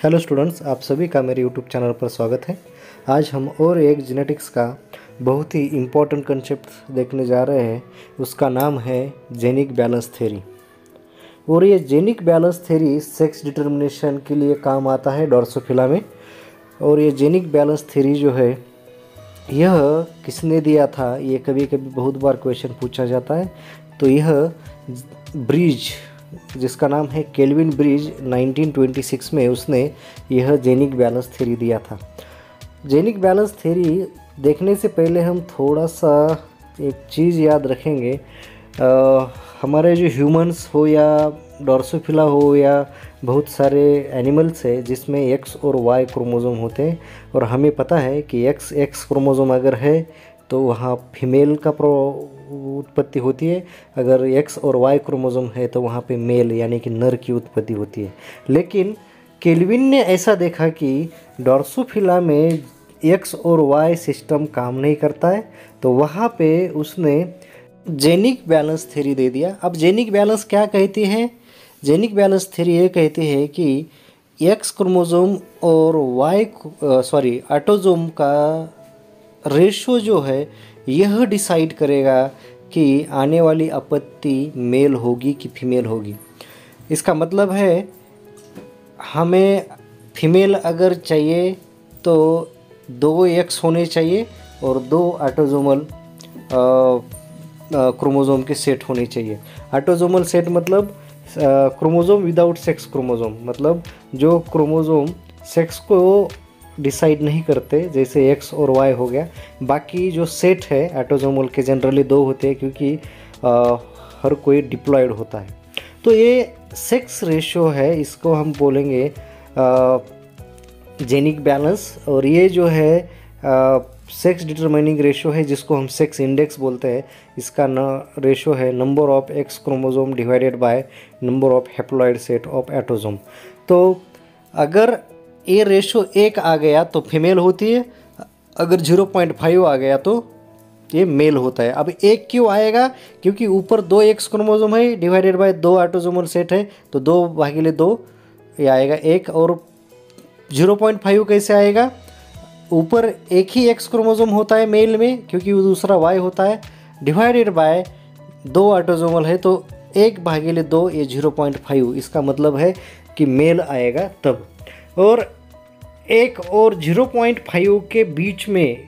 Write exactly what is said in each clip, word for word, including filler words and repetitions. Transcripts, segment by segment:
Hello students, आप सभी का मेरे यूट्यूब चैनल पर स्वागत है। आज हम और एक जेनेटिक्स का बहुत ही इम्पोर्टेंट कंसेप्ट देखने जा रहे हैं। उसका नाम है जेनिक बैलेंस थ्योरी। और ये genic balance theory sex determination के लिए काम आता है ड्रोसोफिला में। और ये जेनिक बैलेंस थ्योरी जो है यह किसने दिया था, ये कभी कभी बहुत बार क्वेश्चन पूछा जाता है। तो यह ब्रिज, जिसका नाम है Kelvin bridge, nineteen twenty six में उसने यह जेनिक बैलेंस थ्योरी दिया था। जेनिक बैलेंस थ्योरी देखने से पहले हम थोड़ा सा एक चीज़ याद रखेंगे। आ, हमारे जो ह्यूमंस हो या ड्रोसोफिला हो या बहुत सारे एनिमल्स है जिसमें एक्स और वाई क्रोमोसोम होते हैं, और हमें पता है कि एक्स एक्स क्रोमोसोम अगर है तो वहाँ फीमेल का उत्पत्ति होती है, अगर एक्स और वाई क्रोमोसोम है तो वहाँ पे मेल यानी कि नर की उत्पत्ति होती है। लेकिन केल्विन ने ऐसा देखा कि ड्रोसोफिला में एक्स और वाई सिस्टम काम नहीं करता है, तो वहाँ पे उसने जेनिक बैलेंस थ्योरी दे दिया। अब जेनिक बैलेंस क्या कहती है? जेनिक बैलेंस थ्योरी ये कहती है कि एक्स क्रोमोसोम और वाई सॉरी ऑटोसोम का रेशो जो है यह डिसाइड करेगा कि आने वाली आपत्ति मेल होगी कि फीमेल होगी। इसका मतलब है हमें फीमेल अगर चाहिए तो दो एक्स होने चाहिए और दो ऑटोसोमल क्रोमोसोम के सेट होने चाहिए। ऑटोसोमल सेट मतलब क्रोमोसोम विदाउट सेक्स क्रोमोसोम, मतलब जो क्रोमोसोम सेक्स को डिसाइड नहीं करते, जैसे एक्स और वाई हो गया। बाकी जो सेट है ऑटोसोमल के जनरली दो होते हैं क्योंकि आ, हर कोई डिप्लॉयड होता है। तो ये सेक्स रेशियो है, इसको हम बोलेंगे जेनिक बैलेंस। और ये जो है सेक्स डिटरमाइनिंग रेशियो है जिसको हम सेक्स इंडेक्स बोलते हैं। इसका न रेशियो है number of X chromosome divided by number of haploid set of autosome. तो अगर ये रेशो एक आ गया तो फीमेल होती है, अगर ज़ीरो पॉइंट फाइव आ गया तो ये मेल होता है। अब एक क्यों आएगा? क्योंकि ऊपर दो एक्स क्रोमोसोम है डिवाइडेड बाय दो ऑटोसोमल सेट है, तो दो भागीले दो ये आएगा एक। और ज़ीरो पॉइंट फाइव कैसे आएगा? ऊपर एक ही एक्स क्रोमोसोम होता है मेल में क्योंकि वो दूसरा वाई होता है, डिवाइडेड बाय दो ऑटोसोमल है तो एक भागीले दो, ये ज़ीरो पॉइंट फाइव। इसका मतलब है कि मेल आएगा तब। और एक और ज़ीरो पॉइंट फाइव के बीच में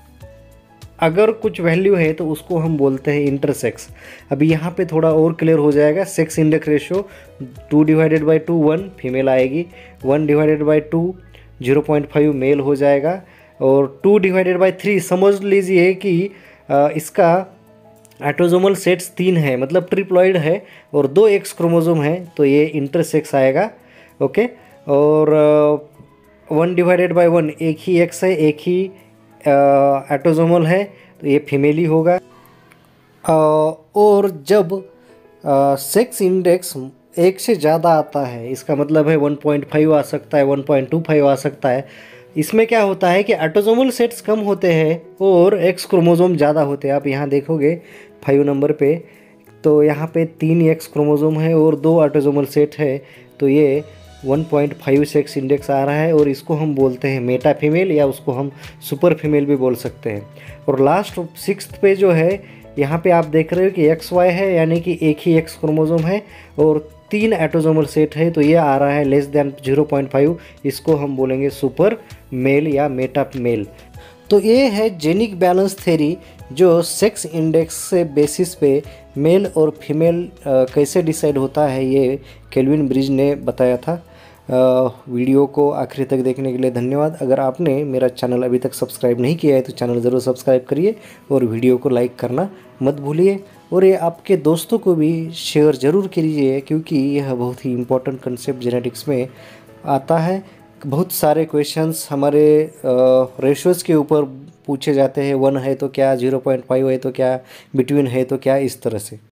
अगर कुछ वैल्यू है तो उसको हम बोलते हैं इंटरसेक्स। अभी यहाँ पे थोड़ा और क्लियर हो जाएगा। Sex index ratio two divided by two one female आएगी, one divided by two zero point five male हो जाएगा, और टू डिवाइडेड बाई थ्री समझ लीजिए कि इसका ऑटोसोमल सेट्स तीन है, मतलब ट्रिप्लॉइड है, और दो एक्स क्रोमोसोम है तो ये इंटरसेक्स आएगा। ओके। और वन डिवाइडेड बाई वन एक ही एक्स है, एक ही ऑटोसोमल है तो ये फीमेल ही होगा। uh, और जब सेक्स uh, इंडेक्स एक से ज़्यादा आता है, इसका मतलब है वन पॉइंट फाइव आ सकता है, वन पॉइंट टू फाइव आ सकता है। इसमें क्या होता है कि ऑटोसोमल सेट्स कम होते हैं और एक्स क्रोमोसोम ज़्यादा होते हैं। आप यहाँ देखोगे फाइव नंबर पे, तो यहाँ पे तीन एक्स क्रोमोसोम है और दो ऑटोसोमल सेट है, तो ये one point five sex index आ रहा है। और इसको हम बोलते हैं मेटा फीमेल, या उसको हम सुपर फीमेल भी बोल सकते हैं। और लास्ट सिक्स्थ पे जो है यहाँ पे आप देख रहे हो कि एक्स वाई है, यानी कि एक ही एक्स क्रोमोसोम है और तीन ऑटोसोमल सेट है, तो ये आ रहा है less than zero point five. इसको हम बोलेंगे सुपर मेल या मेटा मेल। तो ये है जेनिक बैलेंस थ्योरी, जो सेक्स इंडेक्स से बेसिस पे मेल और फीमेल कैसे डिसाइड होता है ये केल्विन ब्रिज ने बताया था। आ, वीडियो को आखिरी तक देखने के लिए धन्यवाद। अगर आपने मेरा चैनल अभी तक सब्सक्राइब नहीं किया है तो चैनल ज़रूर सब्सक्राइब करिए और वीडियो को लाइक करना मत भूलिए। और ये आपके दोस्तों को भी शेयर ज़रूर कीजिए क्योंकि यह बहुत ही इम्पोर्टेंट कंसेप्ट जेनेटिक्स में आता है। बहुत सारे क्वेश्चंस हमारे रेशोज़ के ऊपर पूछे जाते हैं, वन है तो क्या, ज़ीरो पॉइंट फाइव है तो क्या, बिटवीन है तो क्या, इस तरह से।